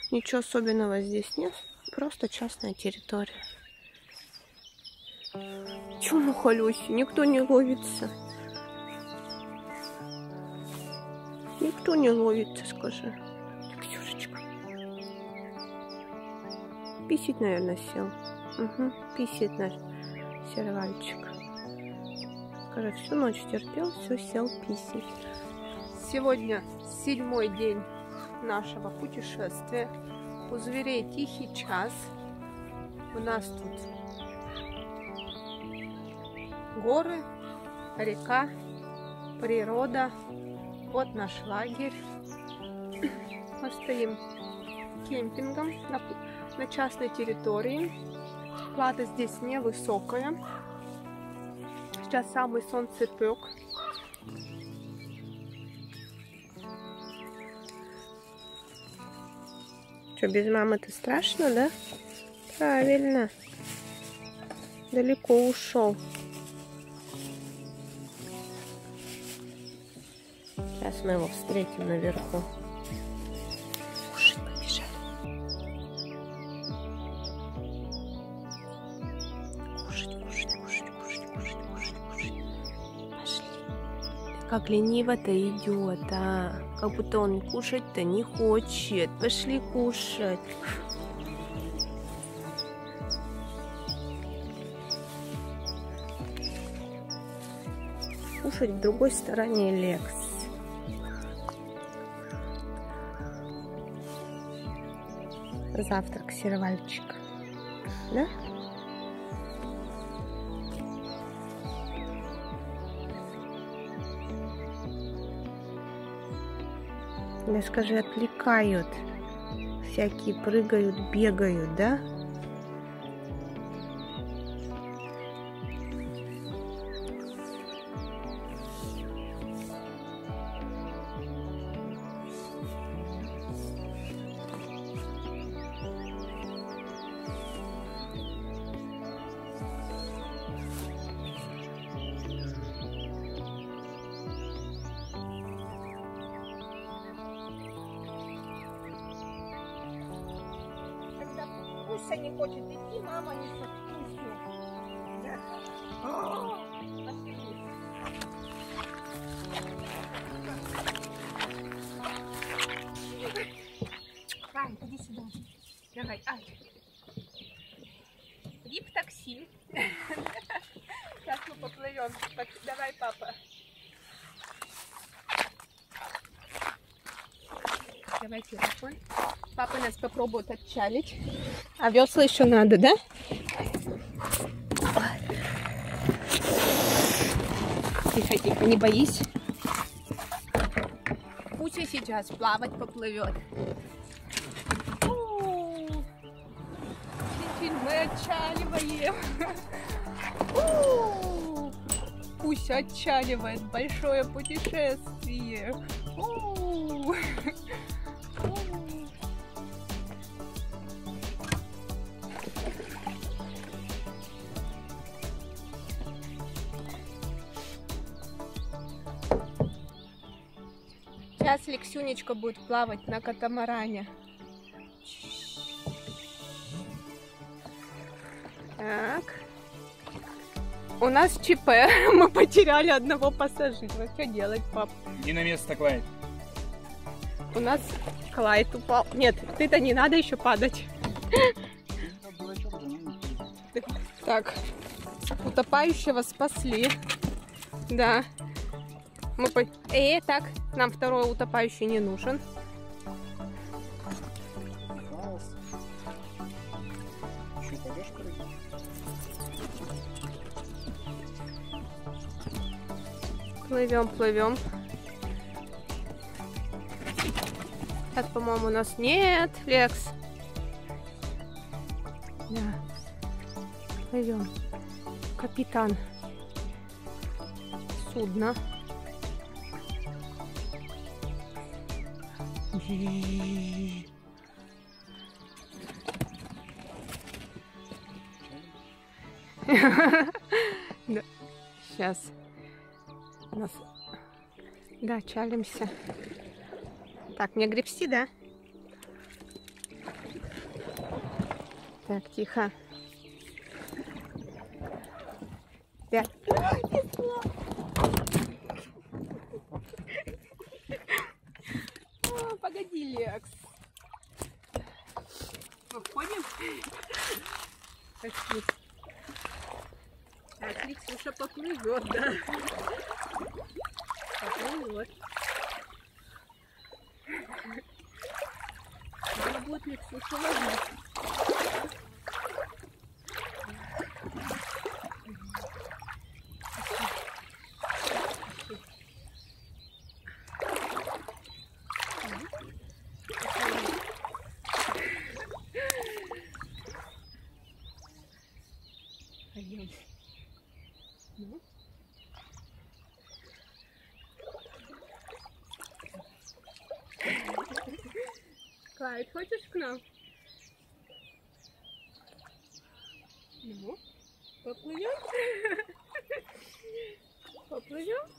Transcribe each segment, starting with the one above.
Ничего особенного здесь нет. Просто частная территория. Чё, Мухалёси? Никто не ловится. Никто не ловится, скажи. Ксюшечка. Писить, наверное, сел. Угу, писит наш сервальчик. Скажи, всю ночь терпел, все сел писить. Сегодня 7-й день нашего путешествия. У зверей тихий час. У нас тут горы, река, природа. Вот наш лагерь. Мы стоим кемпингом на частной территории. Плата здесь невысокая. Сейчас самый солнцепек. Что, без мамы-то страшно, да? Правильно. Далеко ушел. Сейчас мы его встретим наверху. Кушать побежали. Кушать. Пошли. Как лениво-то идет, а? Как будто он кушать-то не хочет. Пошли кушать. Кушать в другой стороне Лекс. Завтрак, сервальчик. Да? Да скажи, отвлекают. Всякие прыгают, бегают, да? Пуся не хочет идти, мама не хочет. Ай, иди сюда. Давай, ай. Вип-такси. Сейчас мы поплывем. Давай, папа. Давай телефон. Папа нас попробует отчалить. А весла еще надо, да? Тихо, тихо, не боись. Пуся сейчас плавать поплывет. Мы отчаливаем. Пуся отчаливает. Большое путешествие. Сейчас Лексюнечка будет плавать на катамаране. Так. У нас ЧП. Мы потеряли одного пассажира. Что делать, пап? И на место, Клайд. У нас Клайд упал. Нет, ты-то не надо еще падать. Так. Утопающего спасли. Да. Мы по... так, нам второй утопающий не нужен. Плывем, плывем. Сейчас, по-моему, у нас нет, Лекс. Да. Плывем. Капитан судна. Да. Сейчас. У нас... Да, чалимся. Так, мне гребсти, да? Так, тихо. Да. О, погоди, Лекс. Мы входим? Пошли. Так, Лексуша поплывет, да? Поплывет. Надо будет Лексушу ловить. Пойдем. Ну. Клайд, хочешь к нам? Ну, поплывем? Поплывем?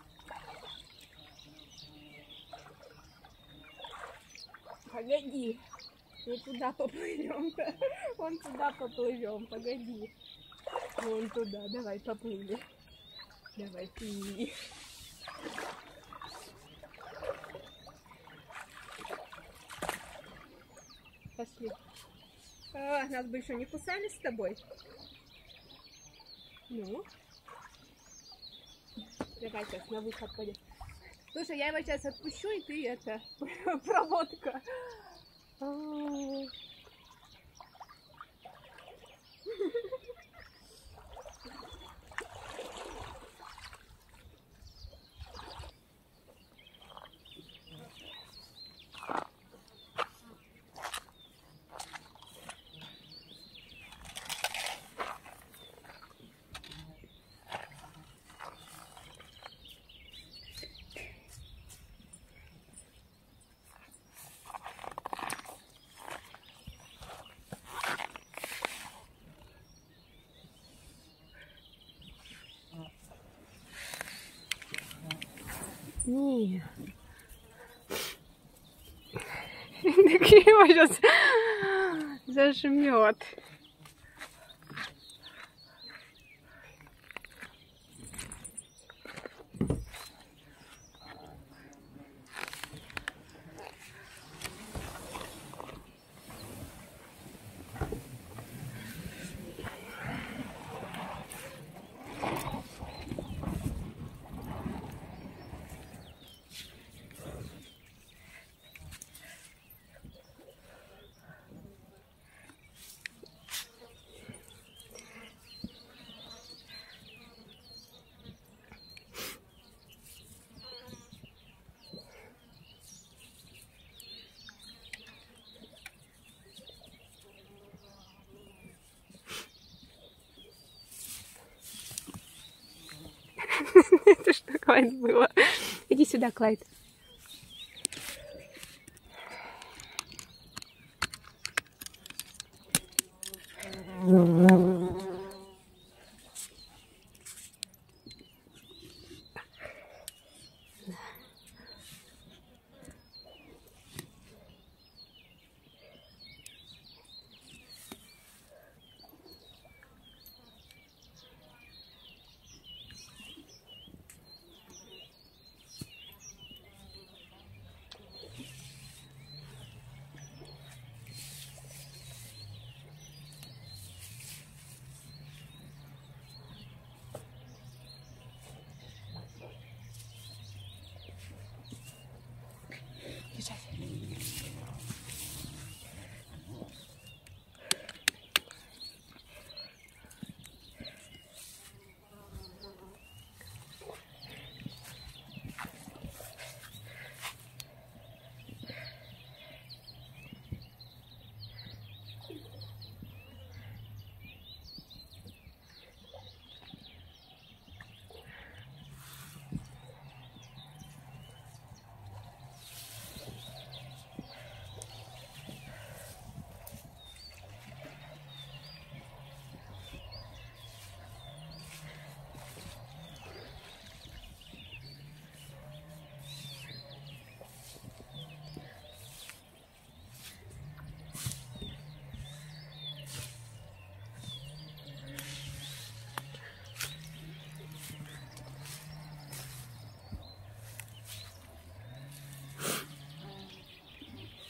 Погоди, не туда поплывем, вон туда поплывем, погоди. Вон туда, давай поплыли. Давай, плыви. Пошли. А, нас бы еще не кусали с тобой? Ну? Давай сейчас на выход пойдем. Слушай, я его сейчас отпущу, и ты это, проводка. Не. Так его сейчас зажмет. Это что, Клайд, было? Иди сюда, Клайд.